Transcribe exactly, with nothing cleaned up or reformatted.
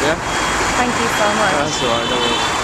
Yeah? Thank you so much. That's alright, no worries.